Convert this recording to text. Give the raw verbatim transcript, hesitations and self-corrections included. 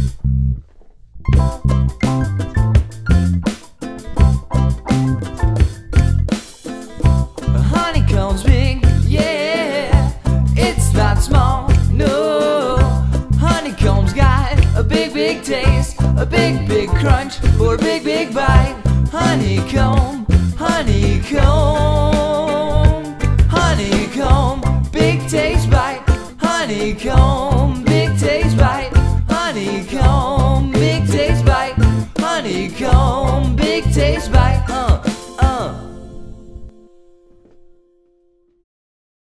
Honeycomb's big, yeah, it's not small, no. Honeycomb's got a big, big taste, a big, big crunch, or a big, big bite. Honeycomb, honeycomb, honeycomb, big taste bite. Honeycomb.